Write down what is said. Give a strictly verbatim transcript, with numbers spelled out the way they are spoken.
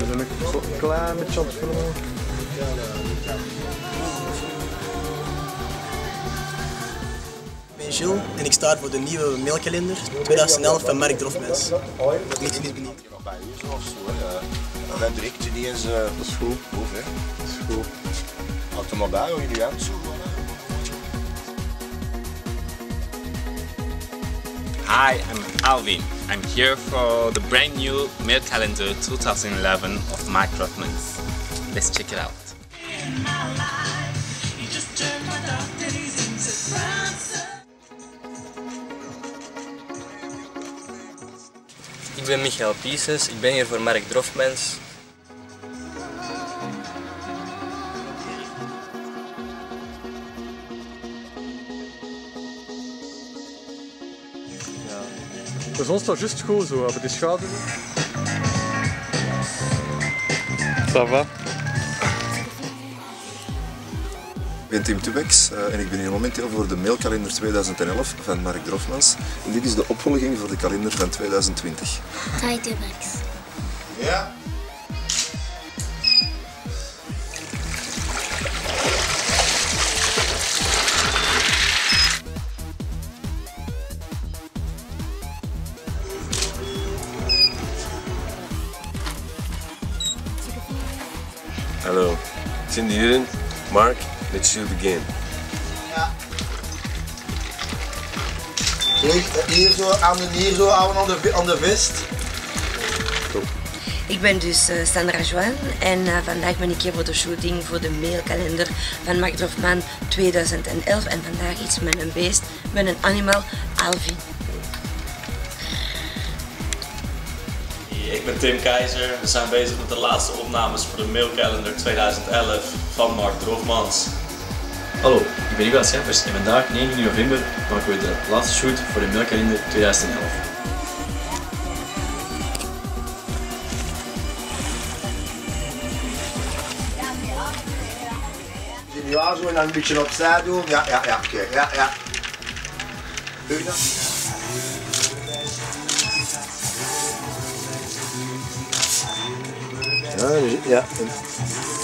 We zijn een klein beetje aan het filmen. Ik ben Gilles en ik sta voor de nieuwe mailkalender twintig elf van Mark Drofmans. Niet niet benieuwd. Bij u of zo, hè. Dan direct niet eens. Dat is goed. Goed, hè? Dat is goed. Houd er maar bij, hoe jullie aan. Hi, I'm Alvin. I'm here for the brand new mail calendar twenty eleven of Mark Drofmans. Let's check it out. Ik ben Michael Pieces, ik ben hier voor Mark Drofmans. De zon staat juist goed zo, hebben die schaduw. Ça va? Ik ben Tim Tubex uh, en ik ben hier momenteel voor de mailkalender twintig elf van Mark Drofmans. En dit is de opvolging voor de kalender van twintig twintig. Hi Tubex. Ja. Hallo, Cindy hierin. Mark, let's shoot begin. Ja. Hier zo, aan de, hier zo aan de, aan de vest. Ik ben dus uh, Sandra Joan en uh, vandaag ben ik hier voor de shooting voor de mailkalender van Mark Drofmans twintig elf en vandaag iets met een beest, met een animal, Alvin. Ik ben Tim Keizer. We zijn bezig met de laatste opnames voor de mailkalender twintig elf van Mark Drofmans. Hallo, ik ben Igor Scheffers en vandaag negentien november maken we de laatste shoot voor de mailkalender twintig elf. Ja, zo en dan een beetje opzij doen. Ja, ja, ja, oké, okay. Ja, ja. Doe je dat? Ja, ja.